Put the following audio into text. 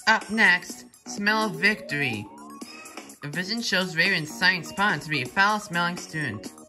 Up next, Smell of Victory. A vision shows Raven's science spawn to be a foul-smelling student.